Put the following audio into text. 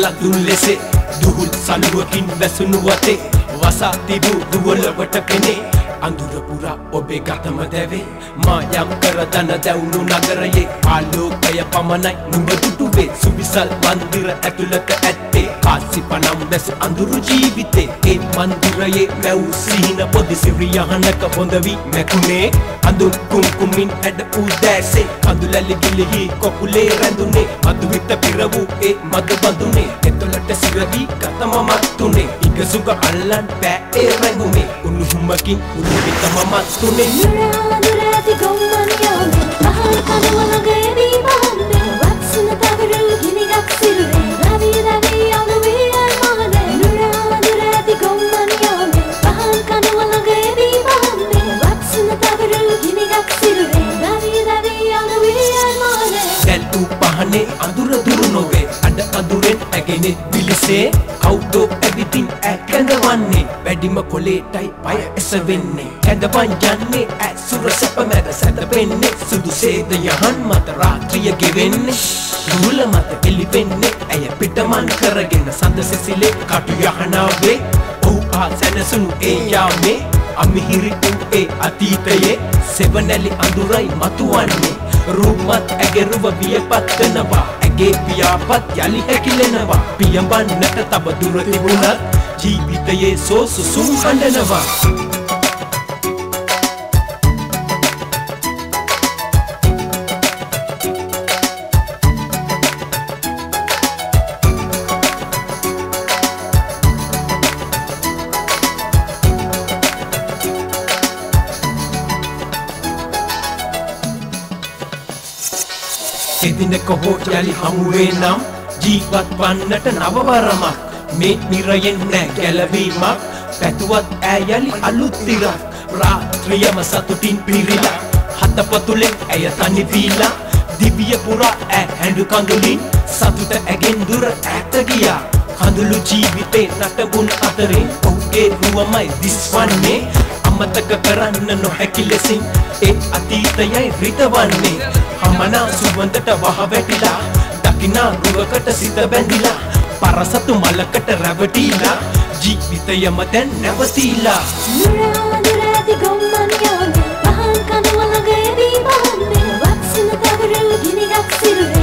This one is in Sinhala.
ලදුන් ලෙසේ දුහුල් සලුවකින් වැසුණු වතේ වසා තිබු දුවලවට පෙනේ අඳුර පුරා ඔබේ ගතම දැවේ මා යම් කර දන දැවුණු නගරයේ ආලෝකය පමණයි නුඹ දුටුවේ සුවිසල් මන්දිර ඇතුළත ඇත්තේ කාසිපනම් දැස අඳුරු ජීවිතේ ඒ මන්දිරයේ මැව් සිහින පොදි සිරියහනක බොඳවි මැකුණේ අඳුන් කුම්කුමින් ඇඩ උදෑසේ කඳුලැලි ගිලිහි කොකුලේ රැඳුනේ මధుවිත පිර වූ ඒ මද බඳුනේ එතොලට සිරදී ගතම මත්තුනේ ඉගසුග අල්ලන් පෑ ඒ රැඟුනේ උණුහුමකින් උණුවිතම මත්තුනේ නුරාති ගොම්මන් යෝනේ පහල් කනවලගේ දීවන්නේ වත්සන තවරුල් ගිනිගත් සිරුරේ රවි රවි අනුවේ අල්මානේ නුරාති ගොම්මන් යෝනේ පහල් කනවලගේ දීවන්නේ වත්සන තවරුල් ගිනිගත් සිරුරේ රවි රවි අනුවේ අල්මානේ දැල්තු පහනේ අඳුර දුරු නොවේ අඩ අඳුරෙන් ඇගෙනෙ විලිසේ කවුදෝ ඇවිදින් ඇකඳවන්නේ වැඩිම කොලේටයි පය එසවෙන්නේ කැඳවන් යන්නේ ඇසුර සැප මැද සැතපෙන්නේ සුදුසේද යහන් මත රාත්‍රිය ගෙවෙන්නේ දුහුල මත එළිවෙන්නේ ඇය පිටමන් කරගෙන සඳ සිසිලේ කටු යහනාවේ ඔහු ආ සැනසුණු ඒ යාමේ අමිහිරි වූ ඒ අතීතයේ සෙවනැලි අඳුරයි මතුවන්නේ රූපමත් ඇගෙරුව වියපත් වෙනවා ඇගේ පියාපත් යලි හැකිලෙනවා පියඹන්නට තව දුර තිබුණත් ජීවිතයේ සෝසුසුම් හඬනවා එදිනක හෝ යලි හමුවේ නම් ජීවත් වන්නට නවවරමක් මේ නිරයෙන් නෑ ගැලවීමක් පැතුවත් ඈ යලි අලුත් තිරක් රාත්‍රියම සතුටින් පිරිලා හතපතුලෙන් ඇය තනි වීලා දිවිය පුරා ඈ හැඬු කඳුලින් සතුට ඇගෙන් දුර ඈත ගියා කඳුළු ජීවිතේ නටබුන් අතරින් ඔහුගේ රුවමයි දිස්වන්නේ අමතක කරන්න නොහැකි ලෙසින් ඒ අතීතයයි රිතවන්නේ හමනා සුවඳට වහ වැටිලා දකිනා රුවකට සිත බැඳිලා පරසතු මලකට රැවටිලා ජීවිතයම දැන් නැවතිලා නුරාති ගොම්මන් යෝනේ පහල් කනවලගේ දීවන්නේ වත්සන තවරුල් ගිනිගත් සිරුරේ